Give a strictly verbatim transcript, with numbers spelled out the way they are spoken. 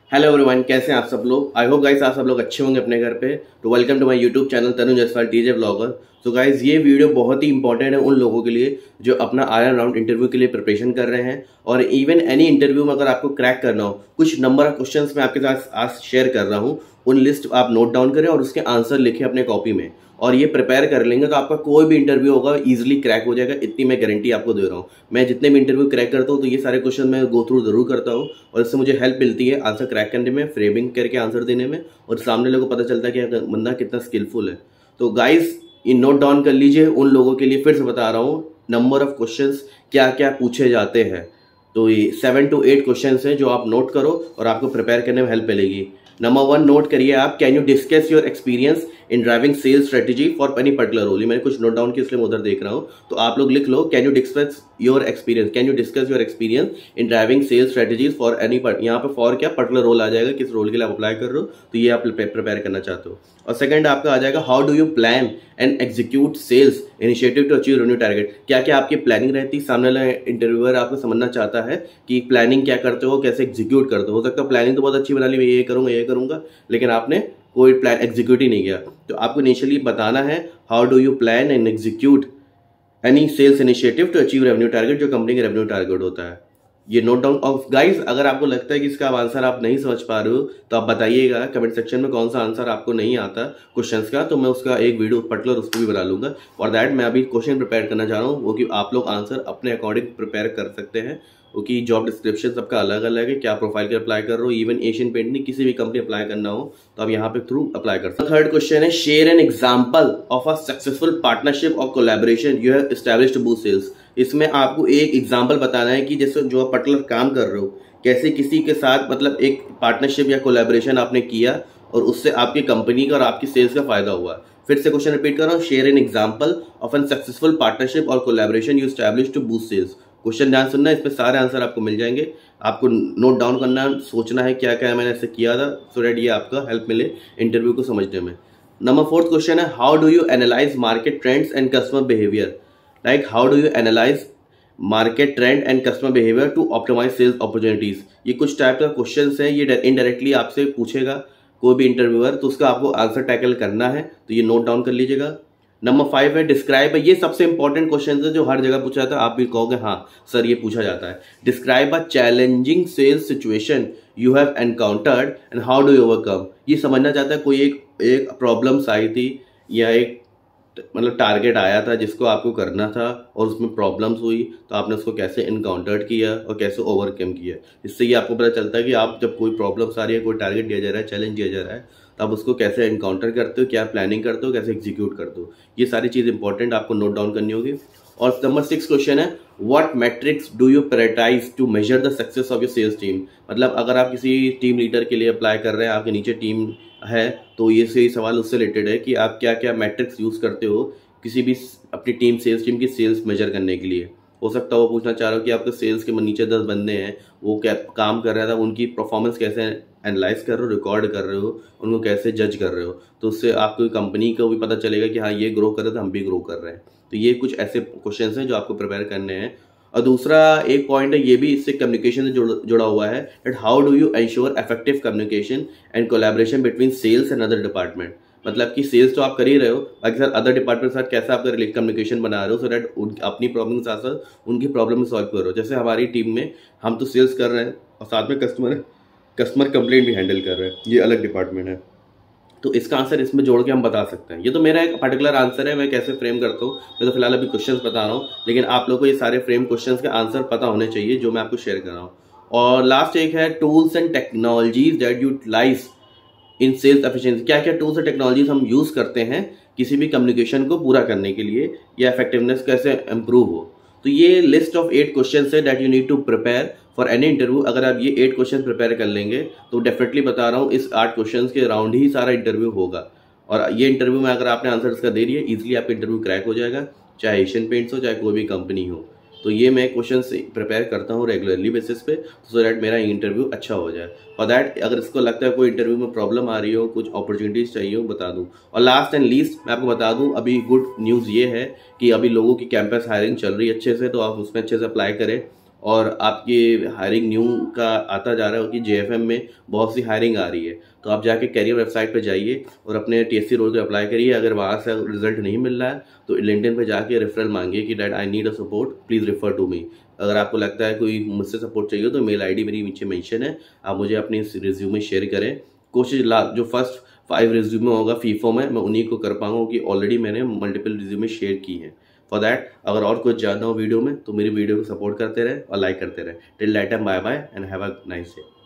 Hello everyone, कैसे हैं आप सब लोग। आई होप गाइस आप सब लोग अच्छे होंगे अपने घर पे। तो welcome to my YouTube channel Tanu Jaswal TJ blogger. तो गाइस ये वीडियो बहुत ही इंपॉर्टेंट है उन लोगों के लिए जो अपना आयरन राउंड इंटरव्यू के लिए प्रिपरेशन कर रहे हैं, और इवन एनी इंटरव्यू में अगर आपको क्रैक करना हो, कुछ नंबर ऑफ क्वेश्चंस मैं आपके साथ आज शेयर कर रहा हूँ। उन लिस्ट आप नोट डाउन करें और उसके आंसर लिखें अपने कॉपी में, और ये प्रिपेयर कर लेंगे तो आपका कोई भी इंटरव्यू होगा इजीली क्रैक हो जाएगा। इतनी मैं गारंटी आपको दे रहा हूँ। मैं जितने भी इंटरव्यू क्रैक करता हूँ तो ये सारे क्वेश्चन मैं गो थ्रू जरूर करता हूँ, और इससे मुझे हेल्प मिलती है आंसर क्रैक करने में, फ्रेमिंग करके आंसर देने में, और सामने लोगों को पता चलता है कि बंदा कितना स्किलफुल है। तो गाइस ये नोट डाउन कर लीजिए। उन लोगों के लिए फिर से बता रहा हूँ नंबर ऑफ क्वेश्चंस क्या क्या पूछे जाते हैं। तो ये सेवन टू एट क्वेश्चन हैं जो आप नोट करो और आपको प्रिपेयर करने में हेल्प मिलेगी। नंबर वन नोट करिए आप, can you discuss your experience in driving sales strategy for any particular role. मैंने कुछ नोट डाउन किया इसलिए मैं उधर देख रहा हूँ, तो आप लोग लिख लो can you discuss your experience, can you discuss your experience in driving sales strategies for any part. यहाँ पे फॉर क्या पर्टिकुलर रोल आ जाएगा, किस रोल के लिए आप अप्लाई कर रहे हो, तो ये आप प्रिपेयर करना चाहते हो। और सेकंड आपका आ जाएगा how do you plan and execute sales initiative to achieve revenue target. क्या क्या आपकी प्लानिंग रहती है, सामने वाला इंटरव्यूअर आपको समझना चाहता है कि प्लानिंग क्या करते हो, कैसे एग्जीक्यूट करते हो। हो सकता है प्लानिंग तो बहुत अच्छी बना ली, मैं ये करूंगा ये करूंगा, लेकिन आपने कोई प्लान एग्जीक्यूट ही नहीं किया। तो आपको इनिशियली बताना है how do you plan and execute any sales initiative to achieve revenue target, जो कंपनी का रेवेन्यू टारगेट होता है। ये नोट डाउन। ऑफ गाइस अगर आपको लगता है कि इसका आंसर आप नहीं समझ पा रहे हो तो आप बताइएगा कमेंट सेक्शन में कौन सा आंसर आपको नहीं आता क्वेश्चंस का, तो मैं उसका एक वीडियो पर्टिकुलर उसको भी बना लूंगा। और दैट मैं अभी क्वेश्चन प्रिपेयर करना चाह रहा हूँ, वो कि आप लोग आंसर अपने अकॉर्डिंग प्रिपेयर कर सकते हैं, क्योंकि जॉब डिस्क्रिप्शन सबका अलग अलग है, क्या प्रोफाइल के अप्लाई कर रहे हो। इवन एशियन पेंट नहीं, किसी भी कंपनी अप्लाई करना हो तो आप यहाँ पे थ्रू अप्लाई कर सकते हो। थर्ड क्वेश्चन है share an example of a successful partnership और collaboration you have established to boost sales. इसमें आपको एक एग्जांपल बताना है कि जैसे जो आप पर्टिकुलर काम कर रहे हो, कैसे किसी के साथ मतलब एक पार्टनरशिप या कोलैबोरेशन आपने किया और उससे आपकी कंपनी का और आपकी सेल्स का फायदा हुआ। फिर से क्वेश्चन रिपीट कर रहा हूँ, share an example of an successful partnership और collaboration you established to boost sales. Question ध्यान सुनना है, इसमें सारे आंसर आपको मिल जाएंगे। आपको नोट डाउन करना, सोचना है क्या क्या मैंने ऐसे किया था, सो दैट ये आपका हेल्प मिले इंटरव्यू को समझने में। नंबर फोर्थ क्वेश्चन है how do you analyse market trends and customer behaviour. Like how do you analyse market trend and customer behaviour to optimise sales opportunities. ये कुछ टाइप का क्वेश्चन है, ये इनडायरेक्टली आपसे पूछेगा कोई भी इंटरव्यूअर, तो उसका आपको आंसर टैकल करना है, तो ये नोट डाउन कर लीजिएगा। नंबर फाइव है डिस्क्राइब है, ये सबसे इंपॉर्टेंट क्वेश्चन है जो हर जगह पूछा जाता है, आप भी कहोगे हाँ सर ये पूछा जाता है। Describe a challenging sales situation you have encountered and how do you overcome. ये समझना चाहता है कोई एक एक प्रॉब्लम्स आई थी या एक मतलब टारगेट आया था जिसको आपको करना था और उसमें प्रॉब्लम्स हुई, तो आपने उसको कैसे इनकाउंटर्ड किया और कैसे ओवरकम किया। इससे ये आपको पता चलता है कि आप जब कोई प्रॉब्लम्स आ रही है, कोई टारगेट दिया जा रहा है, चैलेंज दिया जा रहा है, तो आप उसको कैसे इनकाउंटर करते हो, क्या प्लानिंग करते हो, कैसे एग्जीक्यूट करते हो। ये सारी चीज़ इंपॉर्टेंट आपको नोट डाउन करनी होगी। और नंबर सिक्स क्वेश्चन है what matrix do you prioritise to measure the success of your sales team. मतलब अगर आप किसी टीम लीडर के लिए अप्लाई कर रहे हैं, आपके नीचे टीम है, तो ये सही सवाल उससे रिलेटेड है कि आप क्या क्या मैट्रिक्स यूज़ करते हो किसी भी अपनी टीम सेल्स टीम की सेल्स मेजर करने के लिए। हो सकता है वो पूछना चाह रहा हो कि आपके सेल्स के नीचे दस बंदे हैं, वो क्या काम कर रहा था, उनकी परफॉर्मेंस कैसे एनालाइज कर रहे हो, रिकॉर्ड कर रहे हो, उनको कैसे जज कर रहे हो, तो उससे आपको कंपनी को भी पता चलेगा कि हाँ ये ग्रो कर रहे थे, हम भी ग्रो कर रहे हैं। तो ये कुछ ऐसे क्वेश्चंस हैं जो आपको प्रिपेयर करने हैं। और दूसरा एक पॉइंट है, ये भी इससे कम्युनिकेशन से जुड़, जुड़ा हुआ है, that how do you ensure effective communication and collaboration between sales and other department. मतलब कि सेल्स तो आप कर ही रहे हो, बाकी सर अदर डिपार्टमेंट के साथ कैसे आप कम्युनिकेशन बना रहे हो, सो दैट अपनी प्रॉब्लम के साथ साथ उनकी प्रॉब्लम सॉल्व कर रहे हो। जैसे हमारी टीम में हम तो सेल्स कर रहे हैं और साथ में कस्टमर कस्टमर कंप्लेंट भी हैंडल कर रहे हैं, ये अलग डिपार्टमेंट है, तो इसका आंसर इसमें जोड़ के हम बता सकते हैं। ये तो मेरा एक पर्टिकुलर आंसर है, मैं कैसे फ्रेम करता हूँ, मैं तो फिलहाल अभी क्वेश्चंस बता रहा हूँ, लेकिन आप लोगों को ये सारे फ्रेम क्वेश्चंस के आंसर पता होने चाहिए जो मैं आपको शेयर कर रहा हूँ। और लास्ट एक है tools and technologies that utilise in sales efficiency. क्या क्या टूल्स और टेक्नोलॉजीज हम यूज़ करते हैं किसी भी कम्युनिकेशन को पूरा करने के लिए, या इफेक्टिवनेस कैसे इंप्रूव हो। तो ये लिस्ट ऑफ एट क्वेश्चन है that you need to prepare for any interview. अगर आप ये एट क्वेश्चन प्रिपेयर कर लेंगे तो डेफिनेटली बता रहा हूँ इस आठ क्वेश्चन के राउंड ही सारा इंटरव्यू होगा, और ये इंटरव्यू में अगर आपने आंसर इसका दे दिया इजीली आपका इंटरव्यू क्रैक हो जाएगा, चाहे एशियन पेंट्स हो चाहे कोई भी कंपनी हो। तो ये मैं क्वेश्चन प्रिपेयर करता हूँ रेगुलरली बेसिस पे, सो दैट मेरा इंटरव्यू अच्छा हो जाए। और दैट अगर इसको लगता है कोई इंटरव्यू में प्रॉब्लम आ रही हो, कुछ अपॉर्चुनिटीज़ चाहिए हो, बता दूँ। और लास्ट एंड लीस्ट मैं आपको बता दूँ, अभी गुड न्यूज़ ये है कि अभी लोगों की कैंपस हायरिंग चल रही है अच्छे से, तो आप उसमें अच्छे से अप्लाई करें। और आपकी हायरिंग न्यू का आता जा रहा है कि जेएफएम में बहुत सी हायरिंग आ रही है, तो आप जाके कैरियर वेबसाइट पे जाइए और अपने टीएससी रोल को अप्लाई करिए। अगर वहाँ से रिजल्ट नहीं मिल रहा है तो लिंक्डइन पे जाके रेफरल मांगिए कि that I need a support, please refer to me. अगर आपको लगता है कोई मुझसे सपोर्ट चाहिए तो मेल आईडी मेरी नीचे मेंशन है, आप मुझे अपनी रिज्यूमे शेयर करें। कोशिश ला जो फर्स्ट फाइव रिज्यूमे होगा फीफो में, मैं उन्हीं को कर पाऊंगा कि ऑलरेडी मैंने मल्टीपल रिज्यूमे शेयर की हैं। फॉर दैट अगर और कुछ जानना हो वीडियो में तो मेरी वीडियो को सपोर्ट करते रहे और लाइक करते रहे। Till that time bye bye and have a nice day.